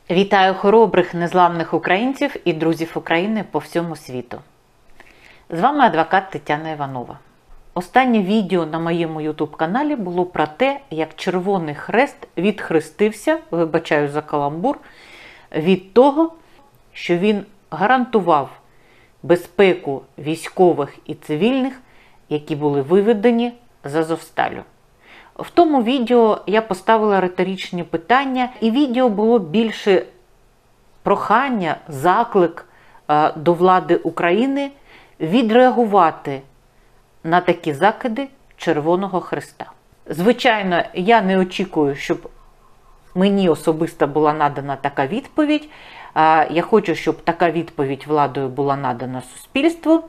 Вітаю хоробрих, незламних українців і друзів України по всьому світу. З вами адвокат Тетяна Іванова. Останнє відео на моєму YouTube-каналі було про те, як Червоний Хрест відхрестився, вибачаю за каламбур, від того, що він гарантував безпеку військових і цивільних, які були виведені з Азовсталю. В тому відео я поставила риторичні питання, і відео було більше прохання, заклик до влади України відреагувати на такі закиди Червоного Хреста. Звичайно, я не очікую, щоб мені особисто була надана така відповідь. Я хочу, щоб така відповідь владою була надана суспільству.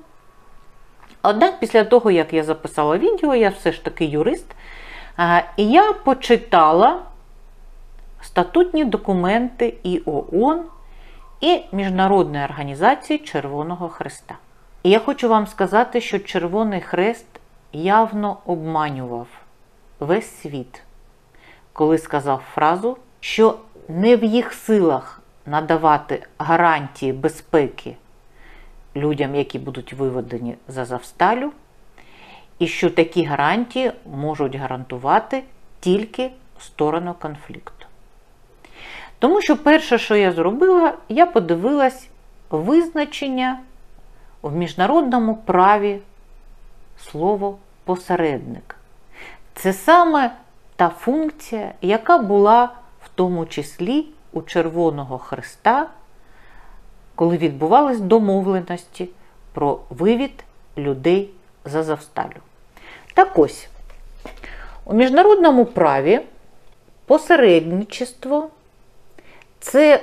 Однак після того, як я записала відео, я все ж таки юрист, і я почитала статутні документи і ООН, і Міжнародної організації Червоного Хреста. І я хочу вам сказати, що Червоний Хрест явно обманював весь світ, коли сказав фразу, що не в їх силах надавати гарантії безпеки людям, які будуть виведені з Азовсталю, і що такі гарантії можуть гарантувати тільки сторону конфлікту. Тому що перше, що я зробила, я подивилась визначення в міжнародному праві слово «посередник». Це саме та функція, яка була в тому числі у Червоного Хреста, коли відбувались домовленості про вивід людей з Азовсталю. Так ось, у міжнародному праві посередничество – це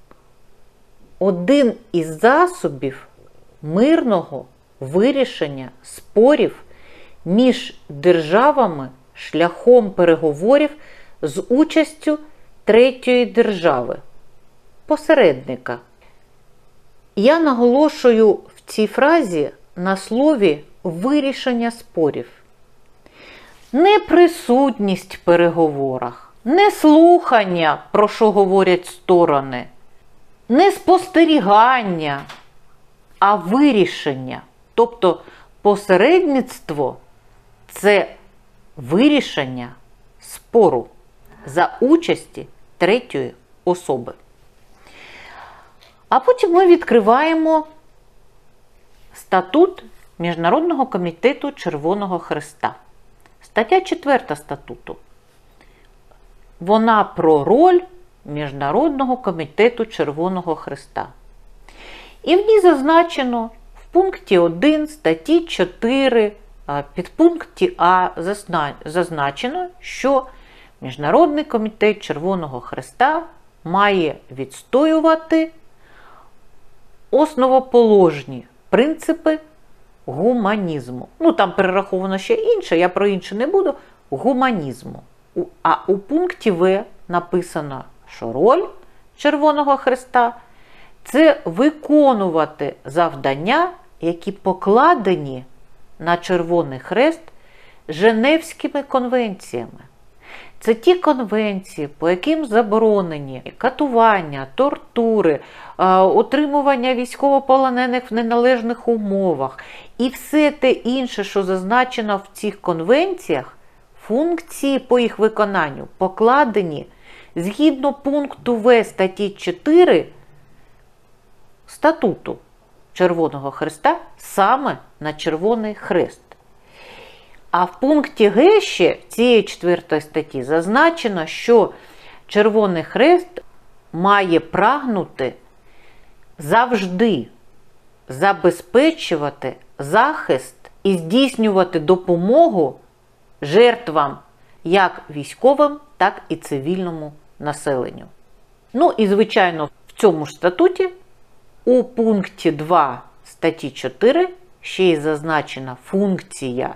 один із засобів мирного вирішення спорів між державами шляхом переговорів з участю третьої держави – посередника. Я наголошую в цій фразі на слові «вирішення спорів». Не присутність в переговорах, не слухання, про що говорять сторони, не спостерігання, а вирішення. Тобто посередництво – це вирішення спору за участі третьої особи. А потім ми відкриваємо статут Міжнародного комітету Червоного Хреста. Стаття 4 статуту. Вона про роль Міжнародного комітету Червоного Хреста. І в ній зазначено в пункті 1 статті 4 підпункті А зазначено, що Міжнародний комітет Червоного Хреста має відстоювати основоположні принципи гуманізму. Ну, там перераховано ще інше, я про інше не буду. Гуманізму. А у пункті В написано, що роль Червоного Хреста – це виконувати завдання, які покладені на Червоний Хрест Женевськими конвенціями. Це ті конвенції, по яким заборонені катування, тортури, утримування військовополонених в неналежних умовах і все те інше, що зазначено в цих конвенціях, функції по їх виконанню покладені згідно пункту В статті 4 статуту Червоного Хреста саме на Червоний Хрест. А в пункті Г ще цієї 4 статті зазначено, що Червоний Хрест має прагнути завжди забезпечувати захист і здійснювати допомогу жертвам як військовим, так і цивільному населенню. Ну і, звичайно, в цьому ж статуті у пункті 2 статті 4 ще й зазначена функція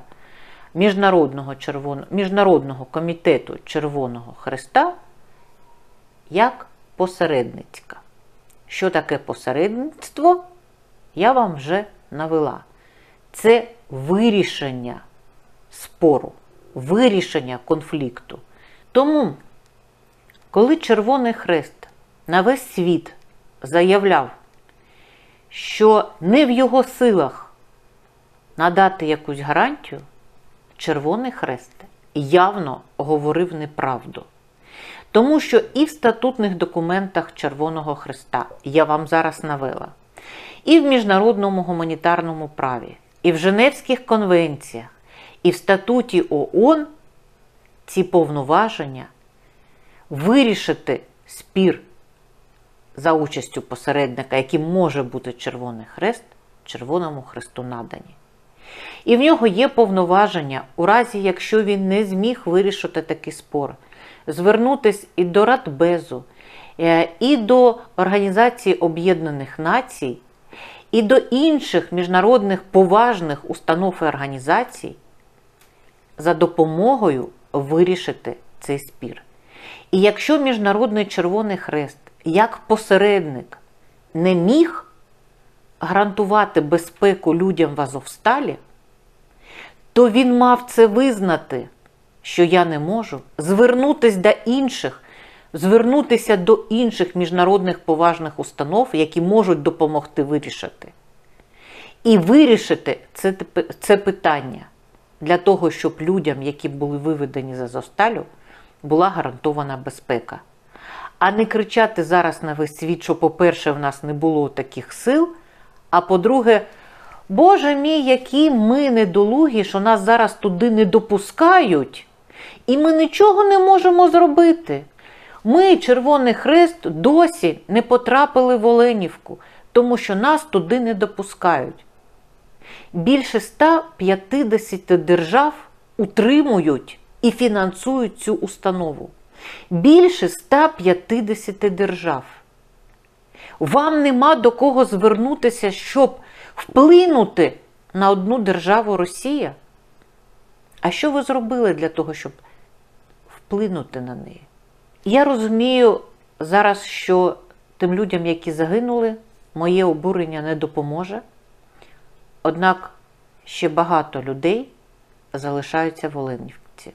Міжнародного комітету Червоного Хреста як посередницька. Що таке посередництво, я вам вже навела. Це вирішення спору, вирішення конфлікту. Тому, коли Червоний Хрест на весь світ заявляв, що не в його силах надати якусь гарантію, Червоний Хрест явно говорив неправду. Тому що і в статутних документах Червоного Хреста, я вам зараз навела, і в міжнародному гуманітарному праві, і в Женевських конвенціях, і в статуті ООН ці повноваження вирішити спір за участю посередника, яким може бути Червоний Хрест, Червоному Хресту надані. І в нього є повноваження, у разі, якщо він не зміг вирішити такий спор, звернутися і до Радбезу, і до Організації Об'єднаних Націй, і до інших міжнародних поважних установ і організацій за допомогою вирішити цей спір. І якщо Міжнародний Червоний Хрест як посередник не міг гарантувати безпеку людям в Азовсталі, то він мав це визнати, що я не можу, звернутися до інших міжнародних поважних установ, які можуть допомогти вирішити. І вирішити це питання для того, щоб людям, які були виведені з Азовсталю, була гарантована безпека. А не кричати зараз на весь світ, що, по-перше, в нас не було таких сил, а по-друге, Боже мій, які ми недолугі, що нас зараз туди не допускають, і ми нічого не можемо зробити. Ми, Червоний Хрест, досі не потрапили в Оленівку, тому що нас туди не допускають. Більше 150 держав утримують і фінансують цю установу. Більше 150 держав. Вам нема до кого звернутися, щоб вплинути на одну державу Росія? А що ви зробили для того, щоб вплинути на неї? Я розумію зараз, що тим людям, які загинули, моє обурення не допоможе. Однак ще багато людей залишаються в Оленівці.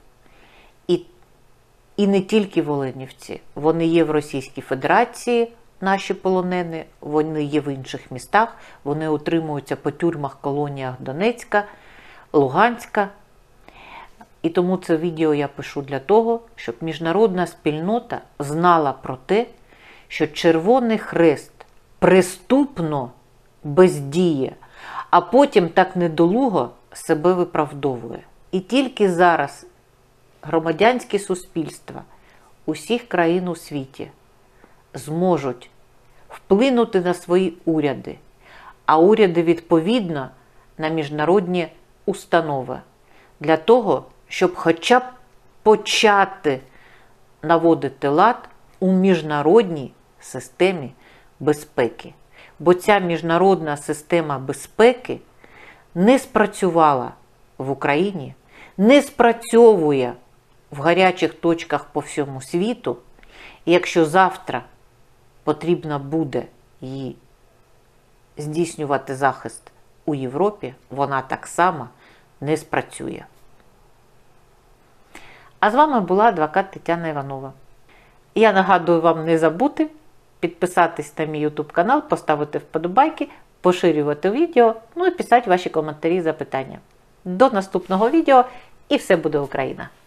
І не тільки в Оленівці. Вони є в Російській Федерації, наші полонени, вони є в інших містах, вони утримуються по тюрмах, колоніях Донецька, Луганська. І тому це відео я пишу для того, щоб міжнародна спільнота знала про те, що Червоний Хрест преступно бездіє, а потім так недолуго себе виправдовує. І тільки зараз громадянське суспільство усіх країн у світі зможуть вплинути на свої уряди, а уряди відповідно на міжнародні установи, для того, щоб хоча б почати наводити лад у міжнародній системі безпеки. Бо ця міжнародна система безпеки не спрацювала в Україні, не спрацьовує в гарячих точках по всьому світу. І якщо завтра потрібно буде її здійснювати захист у Європі, вона так само не спрацює. А з вами була адвокат Тетяна Іванова. Я нагадую вам не забути підписатись на мій YouTube канал, поставити вподобайки, поширювати відео, ну і писати ваші коментарі і запитання. До наступного відео, і все буде Україна!